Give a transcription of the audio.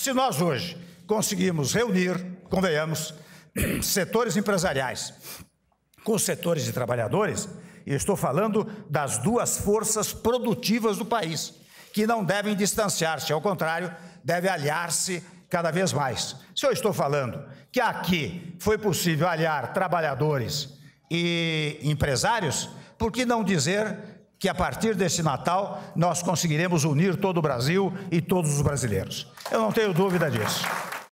Se nós hoje conseguimos reunir, convenhamos, setores empresariais com os setores de trabalhadores, eu estou falando das duas forças produtivas do país, que não devem distanciar-se, ao contrário, devem aliar-se cada vez mais. Se eu estou falando que aqui foi possível aliar trabalhadores e empresários, por que não dizer que a partir desse Natal nós conseguiremos unir todo o Brasil e todos os brasileiros? Eu não tenho dúvida disso.